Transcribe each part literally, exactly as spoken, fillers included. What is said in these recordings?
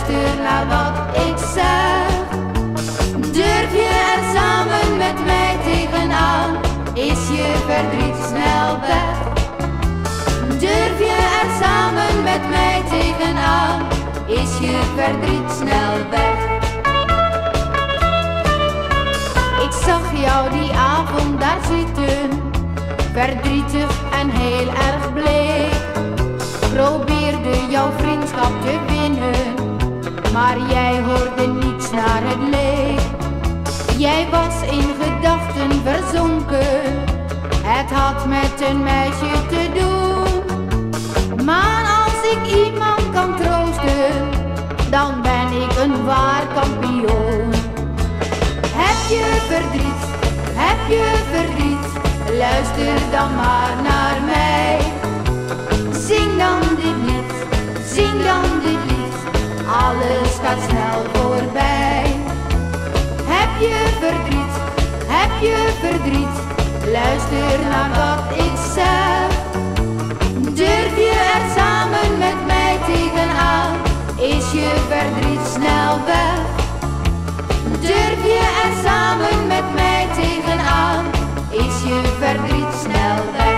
luister naar wat ik zeg. Durf je er samen met mij tegenaan, is je verdriet snel weg. Durf je er samen met mij tegenaan, is je verdriet snel weg. Ik zag jou die avond daar zitten, verdrietig en heel erg bleek. Probeerde jouw vriendschap te winnen, maar jij hoorde niets naar het leek. Jij was in gedachten verzonken, het had met een meisje te doen. Maar als ik iemand kan troosten, dan ben ik een waar kampioen. Heb je verdriet, heb je verdriet, luister dan maar naar mij. Zing dan dit lied, zing dan dit lied, alles gaat snel voorbij. Heb je verdriet, heb je verdriet, luister naar wat ik zeg. Durf je er samen met mij tegenaan, is je verdriet snel weg. Durf je er samen met mij tegenaan, is je verdriet snel weg.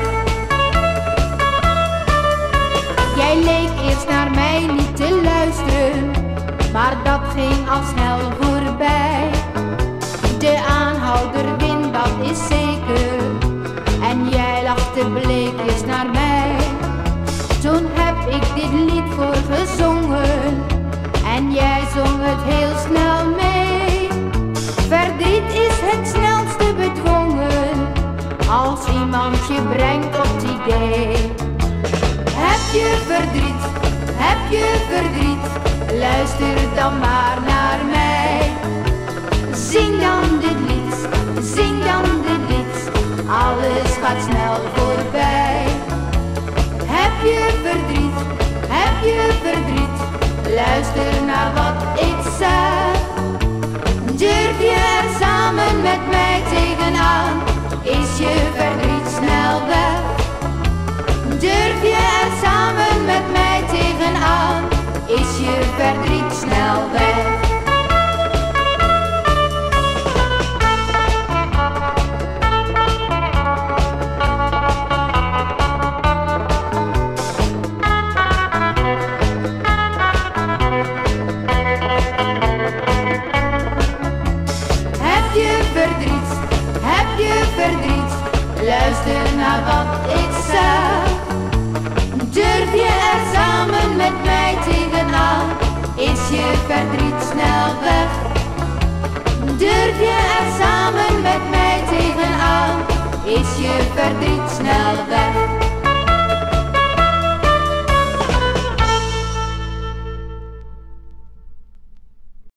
Jij leek eerst naar mij niet te luisteren, maar dat ging al snel voorbij. De aanhouder wint, dat is zeker, en jij lachte bleekjes naar mij. Toen heb ik dit lied voor gezongen, en jij zong het heel snel mee. Verdriet is het snelste bedwongen, als iemand je brengt op het idee. Heb je verdriet, heb je verdriet, luister dan maar naar mij. Zing dan dit lied, zing dan dit lied, alles gaat snel voorbij. Heb je verdriet, heb je verdriet, luister naar wat ik zeg. Durf je er samen met mij tegenaan, is je verdriet snel weg. Durf je er samen met mij tegenaan, is je verdriet snel weg.